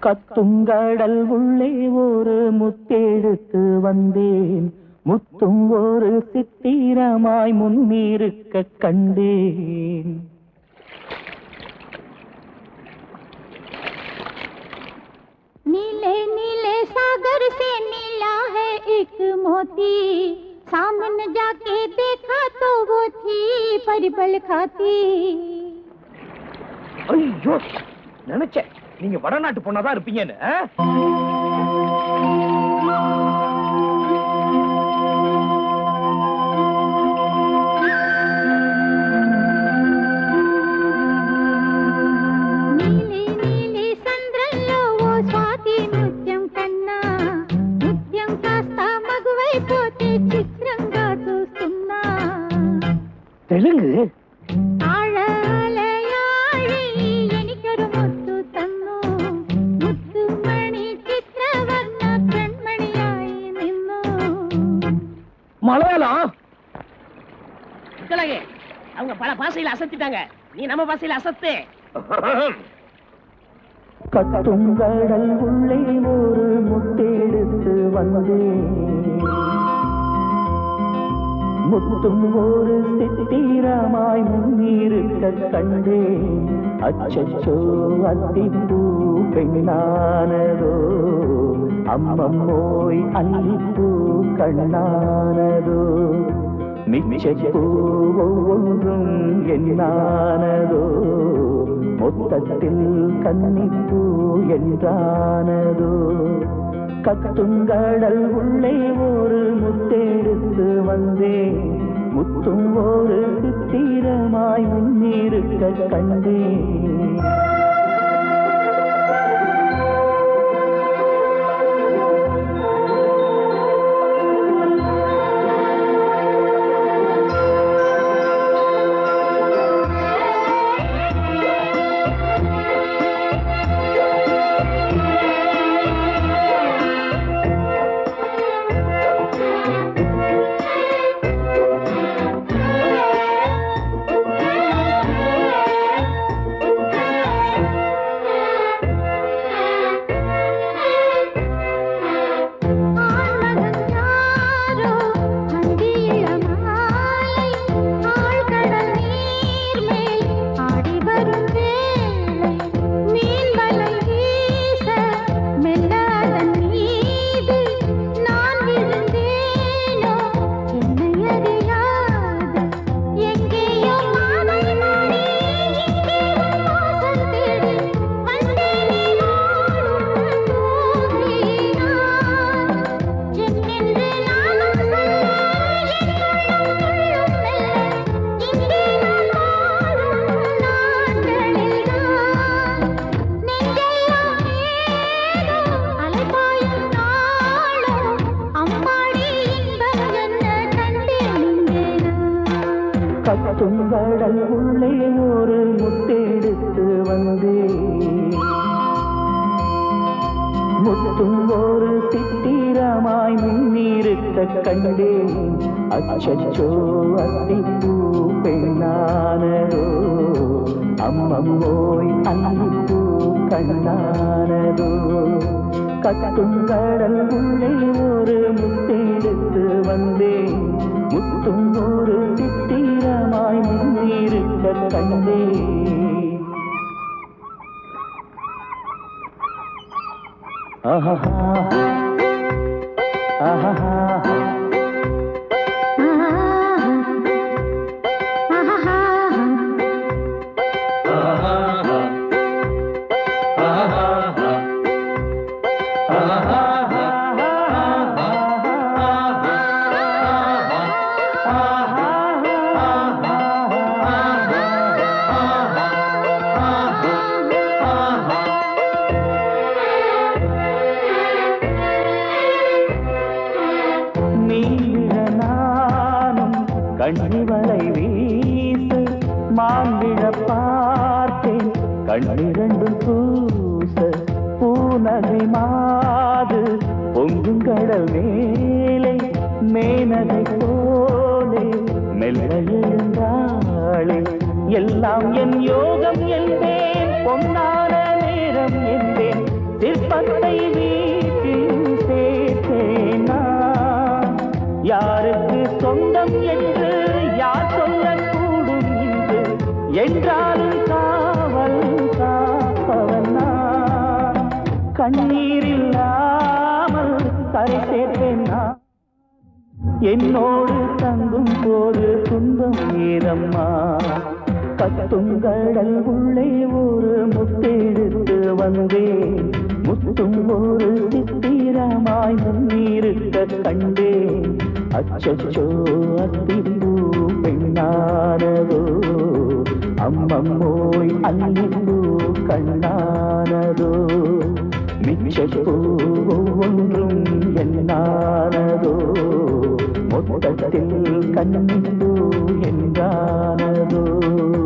கத்துங்கடல் உள்ளே ஒரு முத்தெடுத்து வந்தேன், முத்தும் ஒரு சித்திரமாய் முன்னிருக்க கண்டேன். नीले नीले सागर से नीला है एक मोती, सामने जाके देखा तो वो थी परिबल खाती. ஐயோ, நினைச்சேன் நீங்க வடநாட்டு பொண்ணாதான் இருப்பீங்கன்னு. தெலுங்கு மலையாளம் அவங்க பல பாசையில அசத்திட்டாங்க, நீ நம்ம பாசையில அசத்து. கத்துங்கடல் உள்ளே ஒரு முத்தெடுத்து வந்தேன், முத்தும் ஒரு சித்திரமாய் முன்னிருக்க கண்டேன். அச்சச்சோ அத்திப்பூ பெண்ணானதோ, அம்மம்மோய் அல்லிப்பூ கண்ணானதோ, மிச்சப்பூ ஒவ்வொன்றும் என்னானதோ, மொத்தத்தில் கன்னிப்பூ என்றானதோ. கத்துங்கடல் உள்ளே ஒரு முத்தெடுத்து வந்தேன், முத்தும் ஒரு சித்திரமாய் முன்னிருக்க கண்டேன். கத்துங்கடல் உள்ளே ஒரு முத்தெடுத்து வந்தேன், முத்தும் ஒரு சித்திரமாய் முன்னிருக்க கண்டேன். அச்சச்சோ அத்திப்பூ பெண்ணானதோ, அம்மம்மோய் அல்லிப்பூ கண்ணானதோ. கத்துங்கடல் உள்ளே ஒரு முத்தெடுத்து வந்தேன், முத்தும் ஒரு சித்திரமாய் முன்னிருக்க கண்டேன். ஆஹா ஆஹா கண்ணிவளை வீசு மாந்திட பார்த்தேன், கண்ணிரண்டும் பூச பூநகை மாது பொங்கும் கடல் மேலே மேனகை போலே மெல்ல எழுந்தாளே. எல்லாம் என் யோகம் என்பேன், பொன்னான நேரம் என்பேன், கண்ணீரில்லாமல் கரை சேர்ப்பேன் நான். என்னோடு தங்கும் போது துன்பம் ஏதம்மா. கத்துங்கடல் உள்ளே ஒரு முத்தெடுத்து வந்தேன். முத்தும் ஒரு சித்திரமாய் முன்னிருக்க கண்டேன். அச்சச்சோ அத்திப்பூ பெண்ணானதோ, அம்மம்மோய் அல்லிப்பூ கண்ணானதோ, மிச்சப்பூ ஒன்றும் என்னானதோ, மொத்தத்தில் கண்ணிப்பூ என்றானதோ.